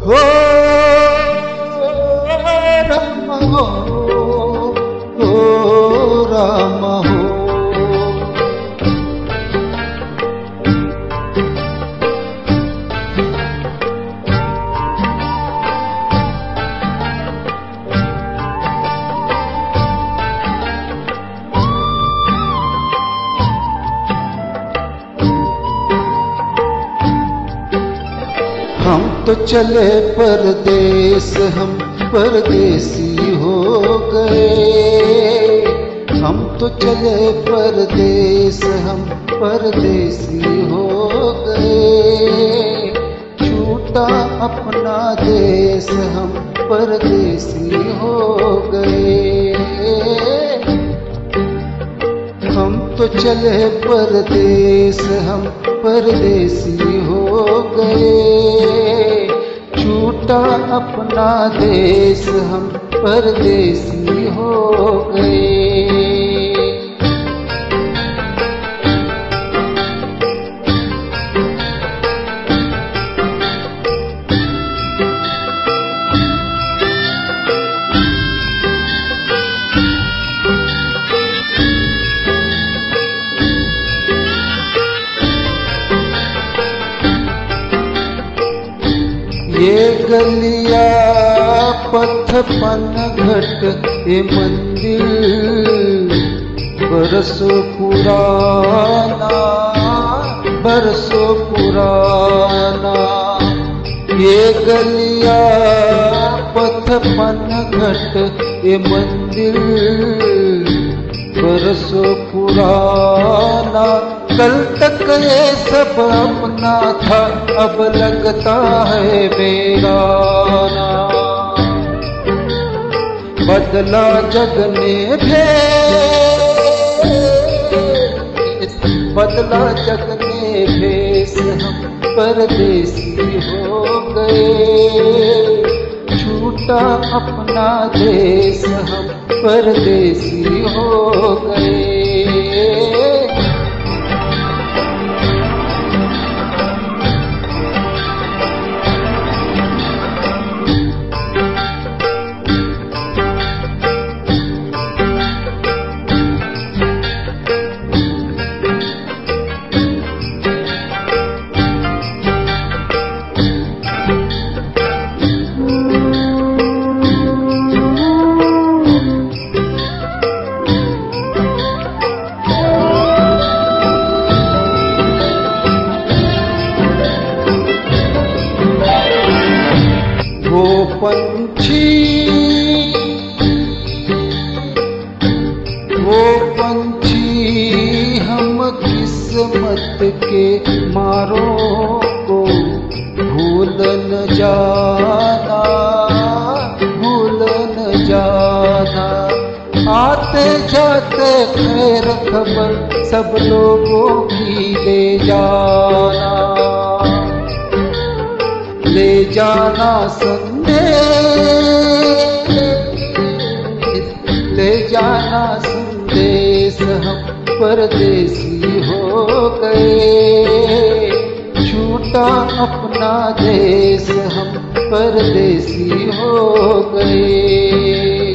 हो राम हो राम हो। हम तो चले परदेस, हम परदेसी हो गए। हम तो चले परदेस, हम परदेसी हो गए। छूटा अपना देश, हम परदेसी हो गए। हम तो चले परदेस, हम परदेसी हो गए। छूटा अपना देश, हम परदेसी हो गए। ये गलिया पथ पन घट ये मंदिर बरसों पुराना, बरसों पुराना। ये गलिया पथ पन घट ये मंदिर बरसों पुराना। कल तक ये सब अपना था, अब लगता है बेगाना। बदला जग ने भेस, बदला जग ने भेस, हम परदेसी हो गए। छूटा अपना देश, हम परदेसी हो गए। वो पंछी हम किस्मत के मारों को भूल न जाना, भूल न जाना। आते जाते खैर खबर सब लोगों की ले जाना, ले जाना संदेश, ले जाना संदेश। हम परदेसी हो गए। छूटा अपना देश, हम परदेसी हो गए।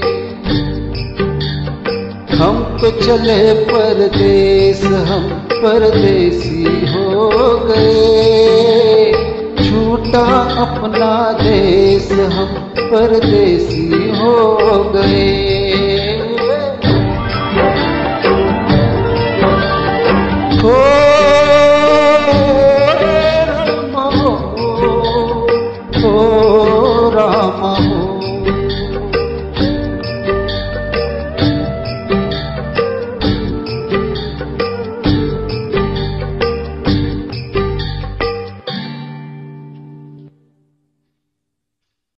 हम तो चले परदेस, हम परदेसी हो गए। छूटा अपना देश, हम परदेसी हो गए।